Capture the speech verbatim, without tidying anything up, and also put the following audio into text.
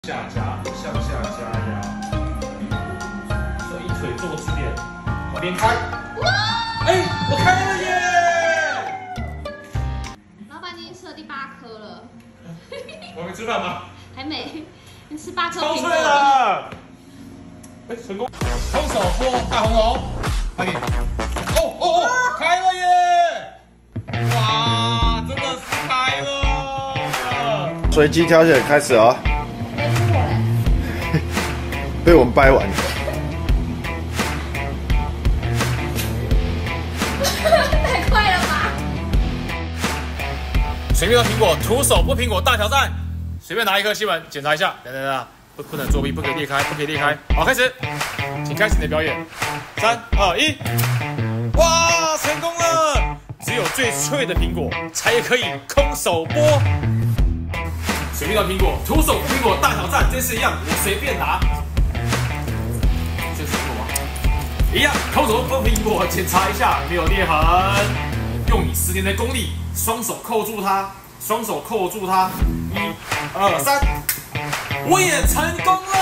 下夹，向下加压，所以腿坐支点，往边开。哇！哎，我开了耶！ 老板，你已经吃了第八颗了。 我还没吃饭吗？ 还没，你吃八颗超苹果脆了！哎，成功！空手拨大红龙，快点！哦哦哦，开了耶！哇，真的是开了！ 随机挑选开始哦。 被我们掰完， 太快了吧！ 随便的苹果，徒手剥苹果大挑战。随便拿一颗新闻检查一下，等等等，不不能作弊，不可以裂开，不可以裂开。好，开始，请开始你的表演。三二一，哇，成功了！只有最脆的苹果才可以空手剥。随便的苹果，徒手剥苹果大挑战，这次一样，我随便拿。 一样，空手剥苹果，检查一下没有裂痕。用你十年的功力，双手扣住它，双手扣住它。一、二、三，我也成功了。